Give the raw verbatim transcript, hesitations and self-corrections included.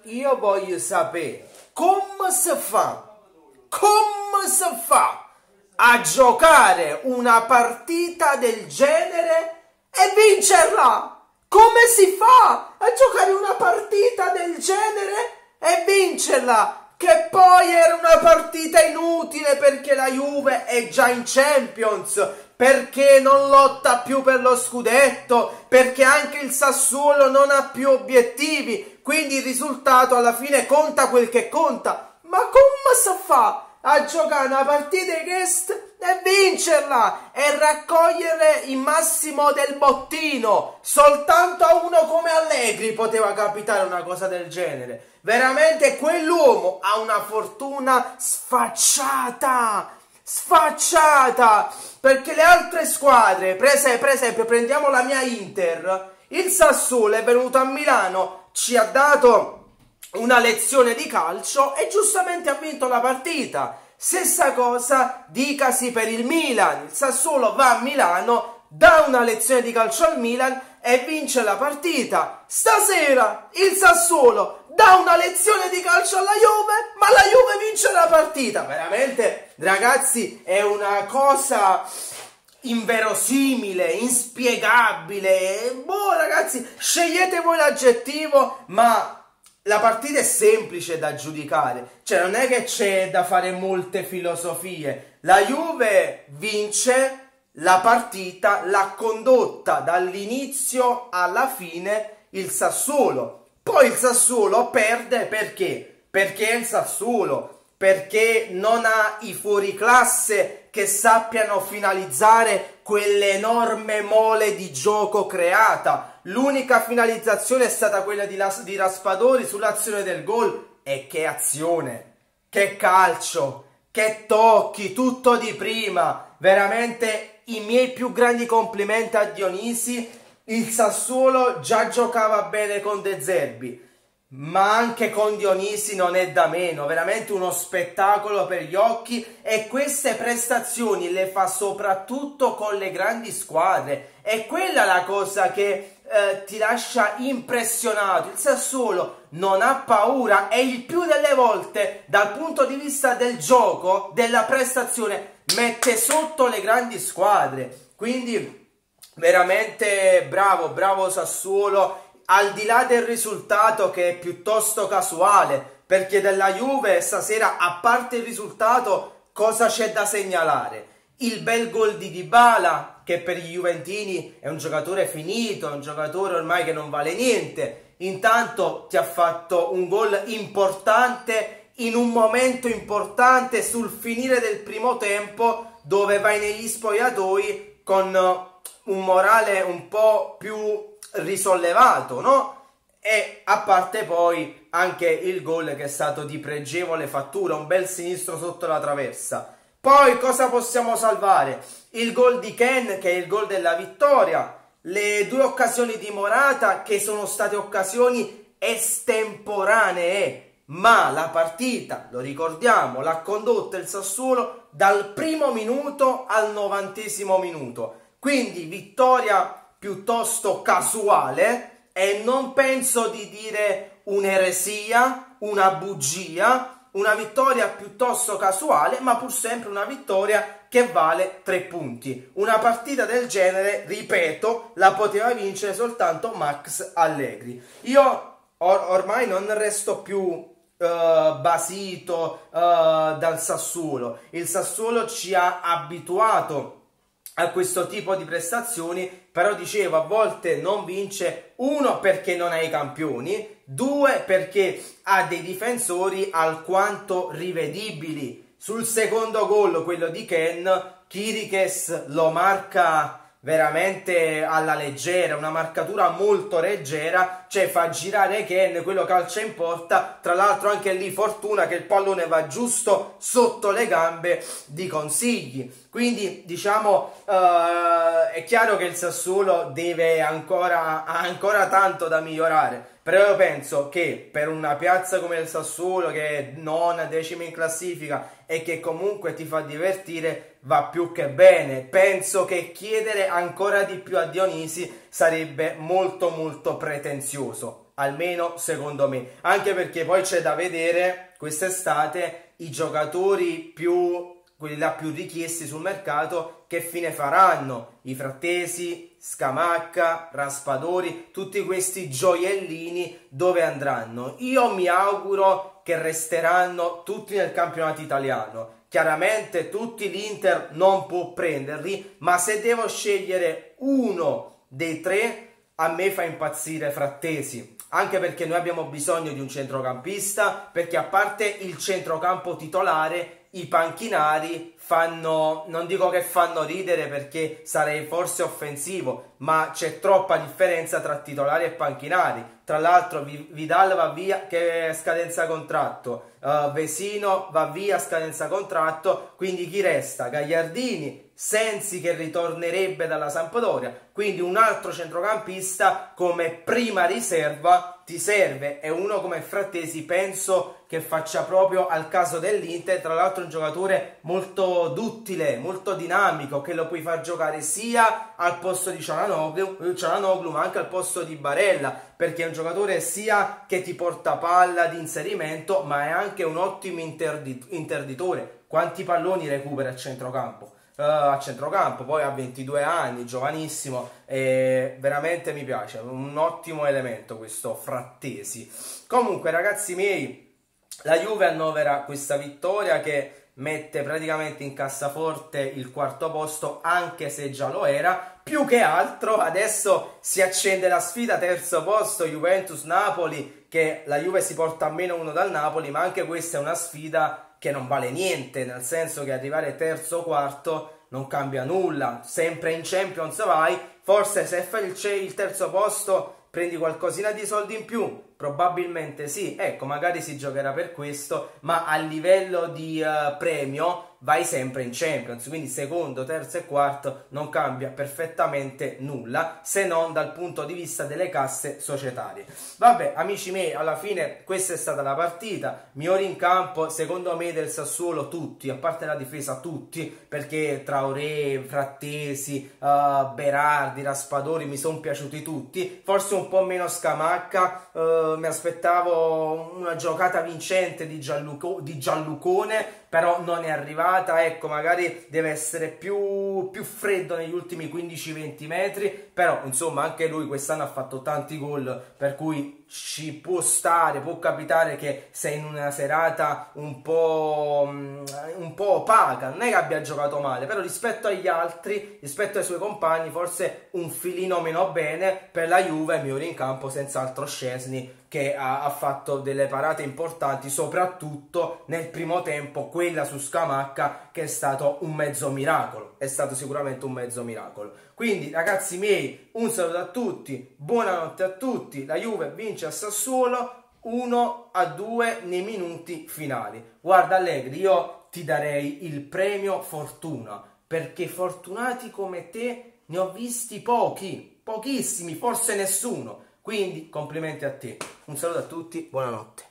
io voglio sapere come si fa, come si fa a giocare una partita del genere e vincerla? Come si fa a giocare una partita del genere e vincerla? Che poi era una partita inutile perché la Juve è già in Champions, perché non lotta più per lo scudetto, perché anche il Sassuolo non ha più obiettivi, quindi il risultato alla fine conta quel che conta. Ma come si fa a giocare una partita di guest e vincerla e raccogliere il massimo del bottino? Soltanto a uno come Allegri poteva capitare una cosa del genere. Veramente quell'uomo ha una fortuna sfacciata, sfacciata, perché le altre squadre, per esempio, per esempio prendiamo la mia Inter, il Sassuolo è venuto a Milano, ci ha dato una lezione di calcio e giustamente ha vinto la partita. Stessa cosa dicasi per il Milan, il Sassuolo va a Milano, dà una lezione di calcio al Milan e vince la partita. Stasera il Sassuolo dà una lezione di calcio alla Juve, ma la Juve vince la partita. Veramente, ragazzi, è una cosa inverosimile, inspiegabile. Boh, ragazzi, scegliete voi l'aggettivo, ma la partita è semplice da giudicare, cioè non è che c'è da fare molte filosofie. La Juve vince la partita, l'ha condotta dall'inizio alla fine il Sassuolo. Poi il Sassuolo perde perché? Perché è il Sassuolo, perché non ha i fuoriclasse che sappiano finalizzare quell'enorme mole di gioco creata. L'unica finalizzazione è stata quella di, di Raspadori sull'azione del gol. E che azione, che calcio, che tocchi, tutto di prima. Veramente i miei più grandi complimenti a Dionisi. Il Sassuolo già giocava bene con De Zerbi, ma anche con Dionisi non è da meno, veramente uno spettacolo per gli occhi, e queste prestazioni le fa soprattutto con le grandi squadre. È quella la cosa che eh, ti lascia impressionato. Il Sassuolo non ha paura e il più delle volte dal punto di vista del gioco, della prestazione, mette sotto le grandi squadre. Quindi veramente bravo, bravo Sassuolo, al di là del risultato che è piuttosto casuale, perché della Juve stasera, a parte il risultato, cosa c'è da segnalare? Il bel gol di Dybala, che per i juventini è un giocatore finito, è un giocatore ormai che non vale niente. Intanto ti ha fatto un gol importante in un momento importante sul finire del primo tempo, dove vai negli spogliatoi con un morale un po' più risollevato, no? E a parte poi anche il gol che è stato di pregevole fattura, un bel sinistro sotto la traversa. Poi cosa possiamo salvare? Il gol di Ken, che è il gol della vittoria, le due occasioni di Morata che sono state occasioni estemporanee, ma la partita, lo ricordiamo, l'ha condotta il Sassuolo dal primo minuto al novantesimo minuto. Quindi vittoria piuttosto casuale, e non penso di dire un'eresia, una bugia, una vittoria piuttosto casuale, ma pur sempre una vittoria che vale tre punti. Una partita del genere, ripeto, la poteva vincere soltanto Max Allegri. Io or ormai non resto più Uh, basito uh, dal Sassuolo. Il Sassuolo ci ha abituato a questo tipo di prestazioni, però dicevo, a volte non vince, uno perché non ha i campioni, due perché ha dei difensori alquanto rivedibili. Sul secondo gol, quello di Ken, Chiriches lo marca veramente alla leggera, una marcatura molto leggera, cioè fa girare Ken, quello calcia in porta. Tra l'altro anche lì fortuna che il pallone va giusto sotto le gambe di Consigli. Quindi diciamo uh, è chiaro che il Sassuolo deve ancora, ha ancora tanto da migliorare, però io penso che per una piazza come il Sassuolo, che è nona, decima in classifica e che comunque ti fa divertire, va più che bene. Penso che chiedere ancora di più a Dionisi sarebbe molto molto pretenzioso. almeno secondo me, anche perché poi c'è da vedere quest'estate i giocatori più, quelli là più richiesti sul mercato, che fine faranno, i Frattesi, Scamacca, Raspadori, tutti questi gioiellini dove andranno. Io mi auguro che resteranno tutti nel campionato italiano. Chiaramente tutti l'Inter non può prenderli, ma se devo scegliere uno dei tre, a me fa impazzire Frattesi, anche perché noi abbiamo bisogno di un centrocampista, perché a parte il centrocampo titolare, i panchinari fanno, non dico che fanno ridere perché sarei forse offensivo, ma c'è troppa differenza tra titolari e panchinari. Tra l'altro Vidal va via, che è scadenza contratto, uh, Vesino va via, scadenza contratto, quindi chi resta? Gagliardini, Sensi che ritornerebbe dalla Sampdoria, quindi un altro centrocampista come prima riserva ti serve, e uno come Frattesi penso che faccia proprio al caso dell'Inter. Tra l'altro un giocatore molto duttile, molto dinamico, che lo puoi far giocare sia al posto di Çalhanoğlu, Çalhanoğlu ma anche al posto di Barella, perché è un giocatore sia che ti porta palla di inserimento, ma è anche un ottimo interditore. Quanti palloni recupera a centrocampo? Uh, a centrocampo, poi ha ventidue anni, giovanissimo, e veramente mi piace, un ottimo elemento questo Frattesi. Comunque ragazzi miei, la Juve annovera questa vittoria che mette praticamente in cassaforte il quarto posto, anche se già lo era. Più che altro adesso si accende la sfida terzo posto Juventus-Napoli, che la Juve si porta a meno uno dal Napoli, ma anche questa è una sfida che non vale niente, nel senso che arrivare terzo o quarto non cambia nulla, sempre in Champions vai, forse se fai il, il terzo posto prendi qualcosina di soldi in più, probabilmente sì, ecco, magari si giocherà per questo, ma a livello di uh, premio vai sempre in Champions, quindi secondo, terzo e quarto non cambia perfettamente nulla, se non dal punto di vista delle casse societarie. Vabbè, amici miei, alla fine questa è stata la partita, migliori in campo, secondo me del Sassuolo tutti, a parte la difesa tutti, perché Traoré, Frattesi, uh, Berardi, Raspadori mi sono piaciuti tutti, forse un po' meno Scamacca, uh, mi aspettavo una giocata vincente di, Gianluco, di Gianlucone, però non è arrivata, ecco, magari deve essere più, più freddo negli ultimi quindici venti metri, però insomma anche lui quest'anno ha fatto tanti gol, per cui ci può stare, può capitare che sei in una serata un po', un po' opaca, non è che abbia giocato male, però rispetto agli altri, rispetto ai suoi compagni, forse un filino meno bene. Per la Juve migliore in campo senz'altro Szczesny, che ha, ha fatto delle parate importanti, soprattutto nel primo tempo, quella su Scamacca, che è stato un mezzo miracolo, è stato sicuramente un mezzo miracolo. Quindi ragazzi miei, un saluto a tutti, buonanotte a tutti, la Juve vince a Sassuolo uno a due nei minuti finali. Guarda Allegri, io ti darei il premio fortuna, perché fortunati come te ne ho visti pochi, pochissimi, forse nessuno. Quindi complimenti a te. Un saluto a tutti, buonanotte.